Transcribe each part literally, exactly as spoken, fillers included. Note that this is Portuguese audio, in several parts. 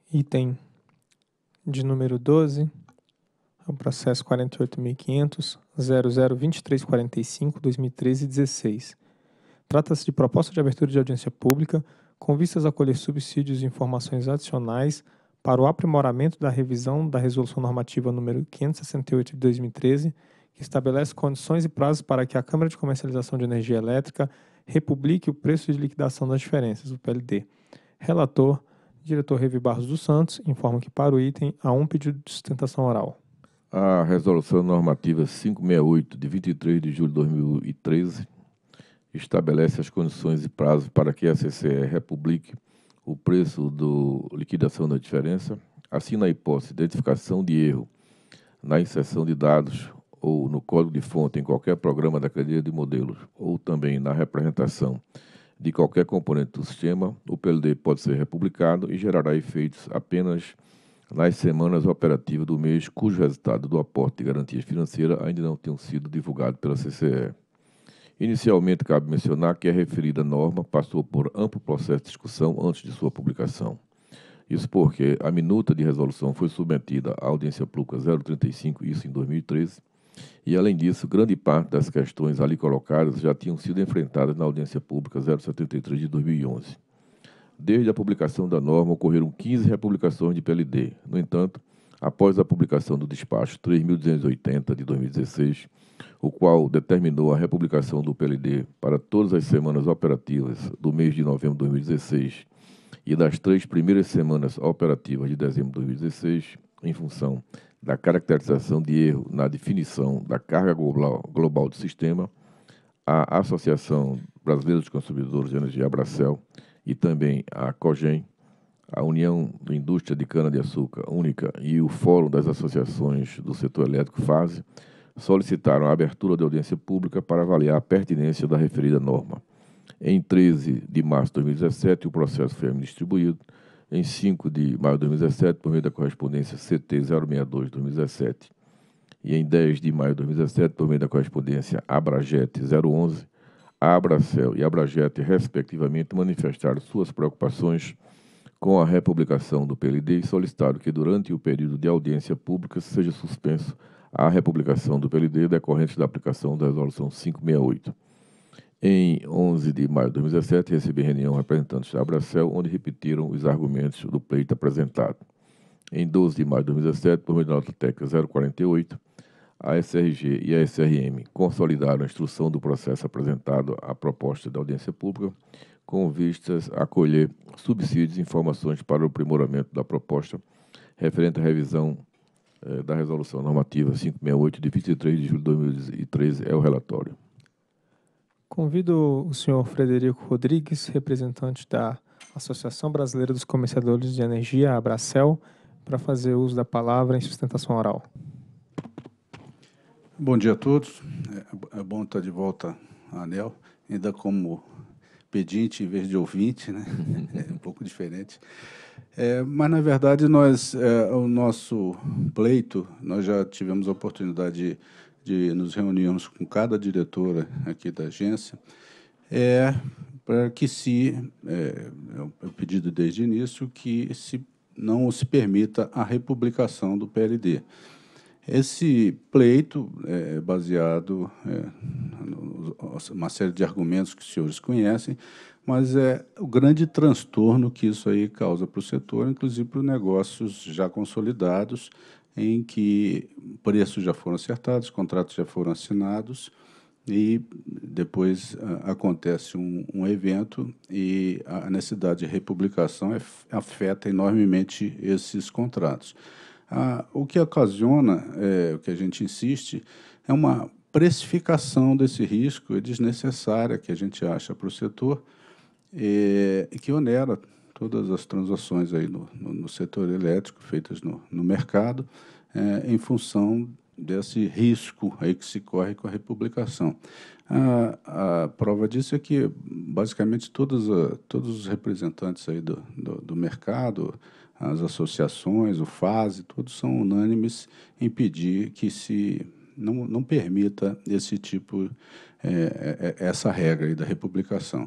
Item de número doze, é o processo quarenta e oito mil quinhentos ponto zero zero dois três quatro cinco ponto dois mil e treze ponto dezesseis. Trata-se de proposta de abertura de audiência pública com vistas a colher subsídios e informações adicionais para o aprimoramento da revisão da Resolução Normativa número quinhentos e sessenta e oito de dois mil e treze, que estabelece condições e prazos para que a Câmara de Comercialização de Energia Elétrica republique o preço de liquidação das diferenças, o P L D. Relator, diretor Revi Barros dos Santos, informa que para o item há um pedido de sustentação oral. A Resolução Normativa quinhentos e sessenta e oito, de vinte e três de julho de dois mil e treze, estabelece as condições e prazos para que a C C E republique o preço da liquidação da diferença, assim na hipótese de identificação de erro na inserção de dados ou no código de fonte em qualquer programa da cadeia de modelos, ou também na representação de qualquer componente do sistema, o P L D pode ser republicado e gerará efeitos apenas nas semanas operativas do mês cujo resultado do aporte de garantia financeira ainda não tenham sido divulgado pela C C E. Inicialmente, cabe mencionar que a referida norma passou por amplo processo de discussão antes de sua publicação. Isso porque a minuta de resolução foi submetida à audiência pública zero trinta e cinco, isso em dois mil e treze, e, além disso, grande parte das questões ali colocadas já tinham sido enfrentadas na audiência pública zero setenta e três de dois mil e onze. Desde a publicação da norma, ocorreram quinze republicações de P L D. No entanto, após a publicação do despacho três mil duzentos e oitenta de dois mil e dezesseis, o qual determinou a republicação do P L D para todas as semanas operativas do mês de novembro de dois mil e dezesseis e das três primeiras semanas operativas de dezembro de dois mil e dezesseis, em função da caracterização de erro na definição da carga global, global do sistema, a Associação Brasileira dos Consumidores de Energia, Abracel, e também a COGEN, a União da Indústria de Cana-de-Açúcar Única e o Fórum das Associações do Setor Elétrico, FASE, solicitaram a abertura de audiência pública para avaliar a pertinência da referida norma. Em treze de março de dois mil e dezessete, o processo foi distribuído. Em cinco de maio de dois mil e dezessete, por meio da correspondência C T zero sessenta e dois de dois mil e dezessete, e em dez de maio de dois mil e dezessete, por meio da correspondência Abrajet zero onze, a Abracel e a Abrajet, respectivamente, manifestaram suas preocupações com a republicação do P L D e solicitaram que, durante o período de audiência pública, seja suspenso a republicação do P L D decorrente da aplicação da Resolução quinhentos e sessenta e oito. Em onze de maio de dois mil e dezessete, recebi reunião representantes da Abracel, onde repetiram os argumentos do pleito apresentado. Em doze de maio de dois mil e dezessete, por meio da nota técnica zero quarenta e oito, a S R G e a S R M consolidaram a instrução do processo apresentado à proposta da audiência pública, com vistas a colher subsídios e informações para o aprimoramento da proposta referente à revisão eh, da Resolução Normativa quinhentos e sessenta e oito, de vinte e três de julho de dois mil e treze, é o relatório. Convido o senhor Frederico Rodrigues, representante da Associação Brasileira dos Comerciadores de Energia, a Abracel, para fazer uso da palavra em sustentação oral. Bom dia a todos. É bom estar de volta à ANEEL, ainda como pedinte em vez de ouvinte, né? É um pouco diferente. É, mas, na verdade, nós, é, o nosso pleito, nós já tivemos a oportunidade de, de nos reunirmos com cada diretora aqui da agência, é, para que se, é, é o pedido desde o início, que se não se permita a republicação do P L D. Esse pleito é baseado é, numa série de argumentos que os senhores conhecem, mas é o grande transtorno que isso aí causa para o setor, inclusive para os negócios já consolidados, em que preços já foram acertados, contratos já foram assinados, e depois a, acontece um, um evento e a necessidade de republicação é, afeta enormemente esses contratos. Ah, o que ocasiona, é, o que a gente insiste, é uma precificação desse risco desnecessária que a gente acha para o setor e, e que onera todas as transações aí no, no, no setor elétrico feitas no, no mercado é, em função desse risco aí que se corre com a republicação. A, a prova disso é que, basicamente, todas a, todos os representantes aí do, do, do mercado, as associações, o FASE, todos são unânimes em pedir que se não, não permita esse tipo, é, é, essa regra aí da republicação.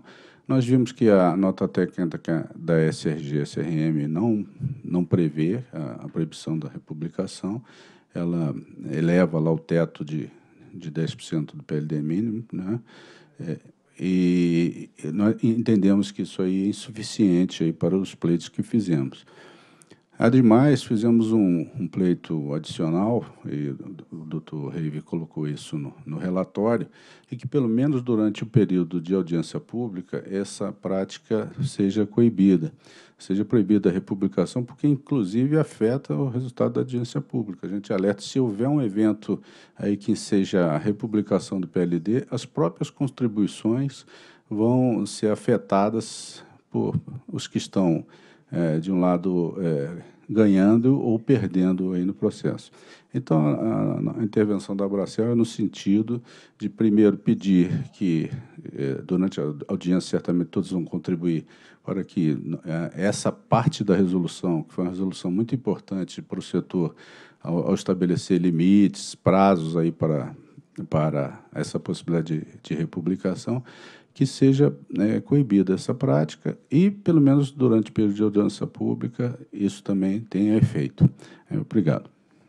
Nós vimos que a nota técnica da S R G S R M não, não prevê a, a proibição da republicação, ela eleva lá o teto de, de dez por cento do P L D mínimo, né? É, e nós entendemos que isso aí é insuficiente aí para os pleitos que fizemos. Ademais, fizemos um, um pleito adicional, e o doutor Reive colocou isso no, no relatório, e que, pelo menos durante o período de audiência pública, essa prática seja coibida, seja proibida a republicação, porque, inclusive, afeta o resultado da audiência pública. A gente alerta, se houver um evento aí que seja a republicação do P L D, as próprias contribuições vão ser afetadas por os que estão É, de um lado é, ganhando ou perdendo aí no processo. Então, a, a intervenção da Abracel é no sentido de, primeiro, pedir que, é, durante a audiência, certamente todos vão contribuir para que é, essa parte da resolução, que foi uma resolução muito importante para o setor, ao, ao estabelecer limites, prazos aí para, para essa possibilidade de, de republicação, que seja né, coibida essa prática e, pelo menos durante o período de audiência pública, isso também tenha efeito. É, obrigado.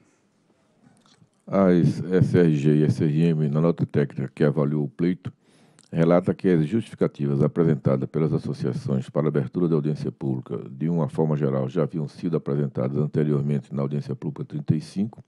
As S R G e S R M, na nota técnica que avaliou o pleito, relata que as justificativas apresentadas pelas associações para a abertura da audiência pública, de uma forma geral, já haviam sido apresentadas anteriormente na audiência pública trinta e cinco,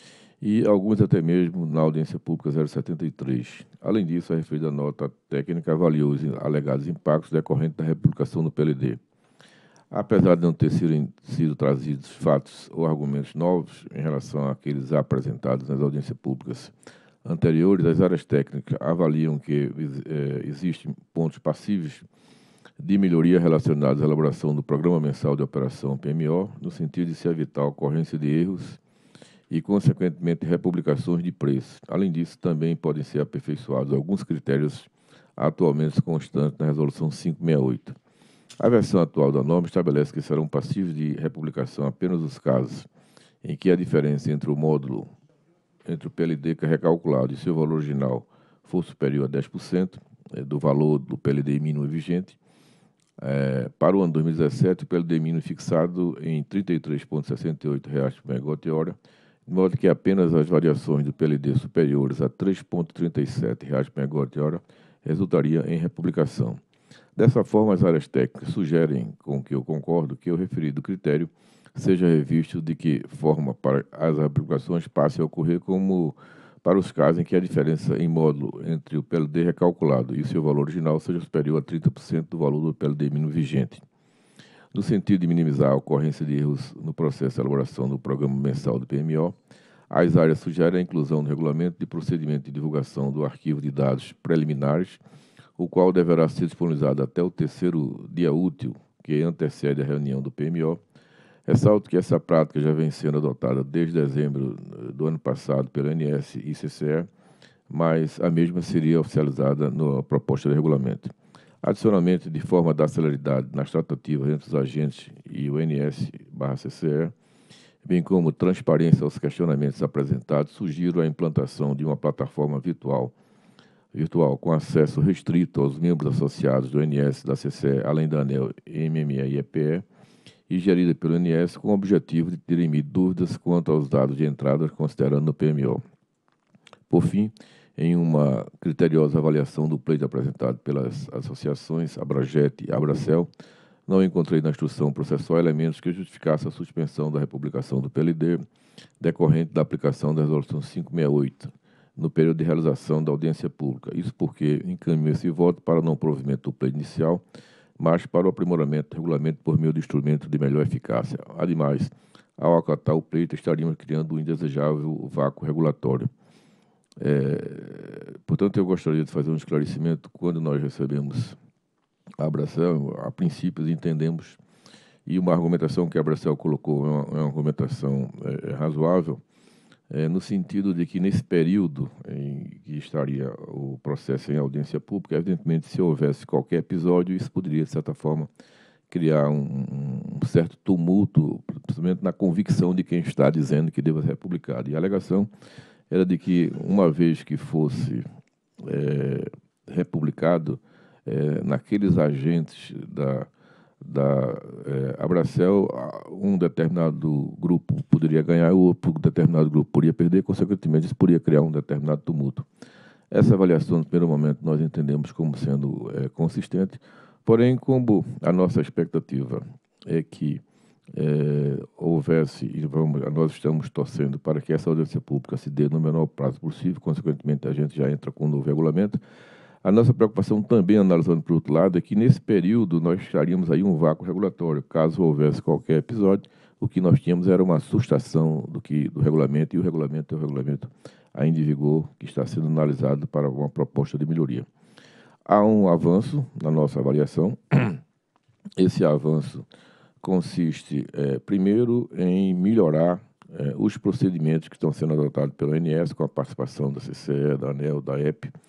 e alguns até mesmo na audiência pública zero setenta e três. Além disso, a referida nota técnica avaliou os alegados impactos decorrentes da republicação do P L D. Apesar de não ter sido, sido trazidos fatos ou argumentos novos em relação àqueles apresentados nas audiências públicas anteriores, as áreas técnicas avaliam que é, existem pontos passíveis de melhoria relacionados à elaboração do Programa Mensal de Operação P M O, no sentido de se evitar a ocorrência de erros e, consequentemente, republicações de preços. Além disso, também podem ser aperfeiçoados alguns critérios atualmente constantes na Resolução quinhentos e sessenta e oito. A versão atual da norma estabelece que serão passíveis de republicação apenas os casos em que a diferença entre o módulo, entre o P L D que é recalculado e seu valor original for superior a dez por cento é, do valor do P L D mínimo vigente. É, para o ano dois mil e dezessete, o P L D mínimo fixado em trinta e três vírgula sessenta e oito reais por megawatt-hora, de modo que apenas as variações do P L D superiores a três vírgula trinta e sete reais por megawatt-hora resultaria em republicação. Dessa forma, as áreas técnicas sugerem, com que eu concordo, que o referido critério seja revisto de que forma para as republicações passem a ocorrer como para os casos em que a diferença em módulo entre o P L D recalculado e seu valor original seja superior a trinta por cento do valor do P L D mínimo vigente. No sentido de minimizar a ocorrência de erros no processo de elaboração do Programa Mensal do P M O, as áreas sugerem a inclusão no regulamento de procedimento de divulgação do arquivo de dados preliminares, o qual deverá ser disponibilizado até o terceiro dia útil que antecede a reunião do P M O. Ressalto que essa prática já vem sendo adotada desde dezembro do ano passado pela A N S e C C E, mas a mesma seria oficializada na proposta de regulamento. Adicionalmente, de forma a dar celeridade nas tratativas entre os agentes e o A N S barra C C E, bem como transparência aos questionamentos apresentados, sugiro a implantação de uma plataforma virtual virtual com acesso restrito aos membros associados do A N S, da C C E, além da ANEEL, M M E e E P E, e gerida pelo A N S com o objetivo de dirimir dúvidas quanto aos dados de entrada considerando o P M O. Por fim, em uma criteriosa avaliação do pleito apresentado pelas associações Abrajet e Abracel, não encontrei na instrução processual elementos que justificassem a suspensão da republicação do P L D decorrente da aplicação da Resolução quinhentos e sessenta e oito, no período de realização da audiência pública. Isso porque encaminho esse voto para o não provimento do pleito inicial, mas para o aprimoramento do regulamento por meio de instrumento de melhor eficácia. Ademais, ao acatar o pleito, estaríamos criando um indesejável vácuo regulatório. É, portanto, eu gostaria de fazer um esclarecimento. Quando nós recebemos a Abracel, a princípio entendemos, e uma argumentação que a Abracel colocou é uma, é uma argumentação é, razoável, É, no sentido de que, nesse período em que estaria o processo em audiência pública, evidentemente, se houvesse qualquer episódio, isso poderia, de certa forma, criar um, um certo tumulto, principalmente na convicção de quem está dizendo que deva ser republicado. E a alegação era de que, uma vez que fosse é, republicado, é, naqueles agentes da, da é, Abracel, um determinado grupo poderia ganhar, o outro determinado grupo poderia perder, consequentemente isso poderia criar um determinado tumulto. Essa avaliação, no primeiro momento, nós entendemos como sendo é, consistente, porém, como a nossa expectativa é que é, houvesse, e vamos, nós estamos torcendo para que essa audiência pública se dê no menor prazo possível, consequentemente a gente já entra com um novo regulamento. A nossa preocupação também, analisando por outro lado, é que nesse período nós estaríamos aí um vácuo regulatório. Caso houvesse qualquer episódio, o que nós tínhamos era uma sustação do, que, do regulamento, e o regulamento é o regulamento ainda em vigor, que está sendo analisado para uma proposta de melhoria. Há um avanço na nossa avaliação. Esse avanço consiste, é, primeiro, em melhorar é, os procedimentos que estão sendo adotados pela A N S, com a participação da C C E, da ANEEL, da E P,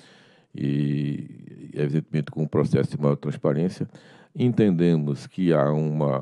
e, evidentemente, com um processo de maior transparência. Entendemos que há uma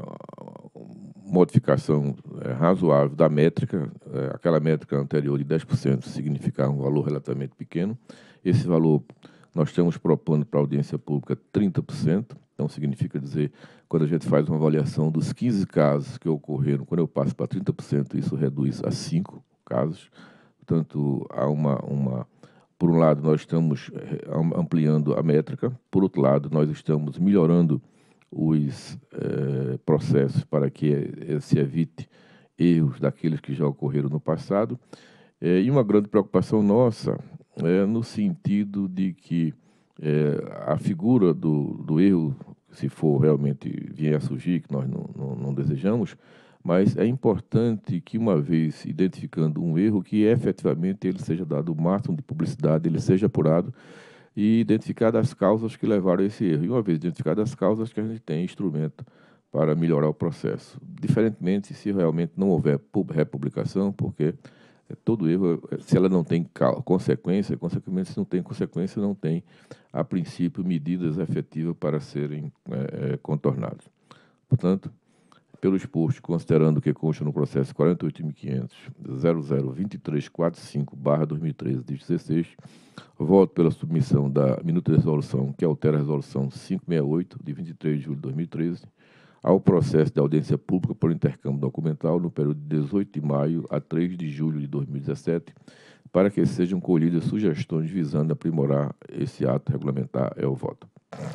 modificação é, razoável da métrica, é, aquela métrica anterior de dez por cento significava um valor relativamente pequeno. Esse valor nós estamos propondo para a audiência pública trinta por cento, então significa dizer, quando a gente faz uma avaliação dos quinze casos que ocorreram, quando eu passo para trinta por cento, isso reduz a cinco casos. Portanto, há uma, uma... Por um lado, nós estamos ampliando a métrica, por outro lado, nós estamos melhorando os eh, processos para que eh, se evite erros daqueles que já ocorreram no passado. Eh, e uma grande preocupação nossa é no sentido de que eh, a figura do, do erro, se for realmente vier a surgir, que nós não, não, não desejamos, mas é importante que, uma vez identificando um erro, que efetivamente ele seja dado o máximo de publicidade, ele seja apurado e identificar as causas que levaram a esse erro. E uma vez identificadas as causas, que a gente tem instrumento para melhorar o processo. Diferentemente, se realmente não houver republicação, porque todo erro, se ela não tem consequência, consequentemente, se não tem consequência, não tem, a princípio, medidas efetivas para serem é, contornadas. Portanto, pelo exposto, considerando que consta no processo quarenta e oito mil quinhentos ponto zero zero dois três quatro cinco barra dois mil e treze de dezesseis, voto pela submissão da minuta de resolução, que altera a resolução quinhentos e sessenta e oito, de vinte e três de julho de dois mil e treze, ao processo de audiência pública por intercâmbio documental no período de dezoito de maio a três de julho de dois mil e dezessete, para que sejam colhidas sugestões visando aprimorar esse ato regulamentar. É o voto.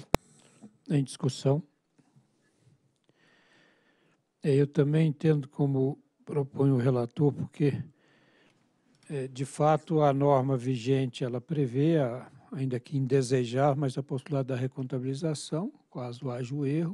Em discussão. Eu também entendo como propõe o relator, porque, de fato, a norma vigente ela prevê, ainda que indesejar, mas a possibilidade da recontabilização, caso haja o erro.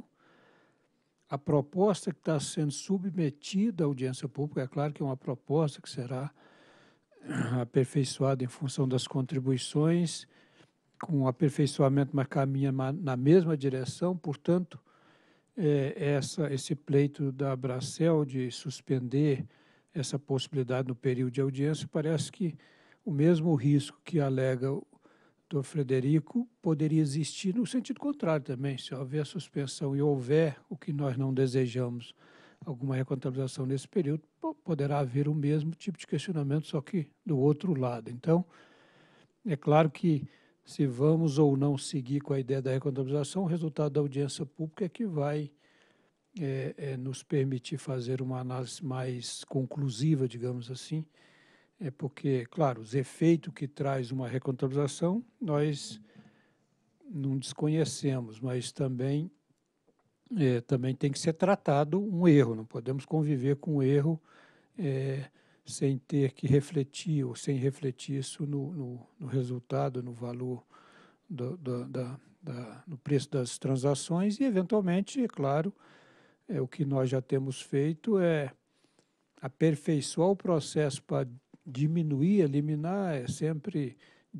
A proposta que está sendo submetida à audiência pública, é claro que é uma proposta que será aperfeiçoada em função das contribuições, com aperfeiçoamento, mas caminha na mesma direção, portanto, é, essa, esse pleito da Abracel de suspender essa possibilidade no período de audiência, parece que o mesmo risco que alega o doutor Frederico poderia existir no sentido contrário também. Se houver suspensão e houver o que nós não desejamos, alguma recontabilização nesse período, poderá haver o mesmo tipo de questionamento, só que do outro lado. Então, é claro que se vamos ou não seguir com a ideia da recontabilização, o resultado da audiência pública é que vai é, é, nos permitir fazer uma análise mais conclusiva, digamos assim, é porque, claro, os efeitos que traz uma recontabilização nós não desconhecemos, mas também, é, também tem que ser tratado um erro, não podemos conviver com o erro é, sem ter que refletir ou sem refletir isso no, no, no resultado, no valor, do, do, da, da, no preço das transações e, eventualmente, é claro, é, o que nós já temos feito é aperfeiçoar o processo para diminuir, eliminar, é sempre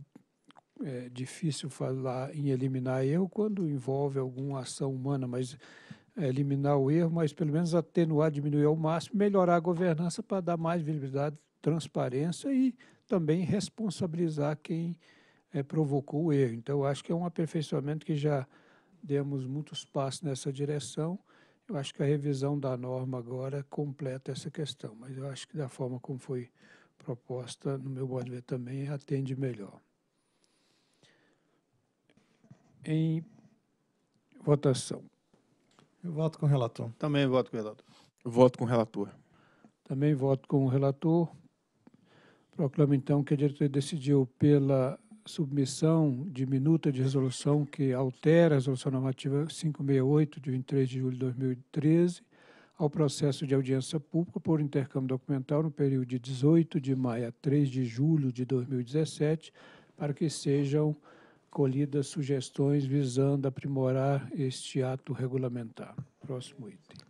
é, difícil falar em eliminar erro quando envolve alguma ação humana, mas é, eliminar o erro, mas pelo menos atenuar, diminuir ao máximo, melhorar a governança para dar mais visibilidade, transparência e também responsabilizar quem é, provocou o erro. Então, eu acho que é um aperfeiçoamento que já demos muitos passos nessa direção. Eu acho que a revisão da norma agora completa essa questão, mas eu acho que da forma como foi proposta, no meu modo de ver também, atende melhor. Em Votação. Eu voto com o relator. Também voto com o relator. Voto com o relator. Também voto com o relator. Proclamo, então, que a diretoria decidiu pela submissão de minuta de resolução que altera a resolução normativa quinhentos e sessenta e oito, de vinte e três de julho de dois mil e treze, ao processo de audiência pública por intercâmbio documental no período de dezoito de maio a três de julho de dois mil e dezessete, para que sejam colhidas sugestões visando aprimorar este ato regulamentar. Próximo item.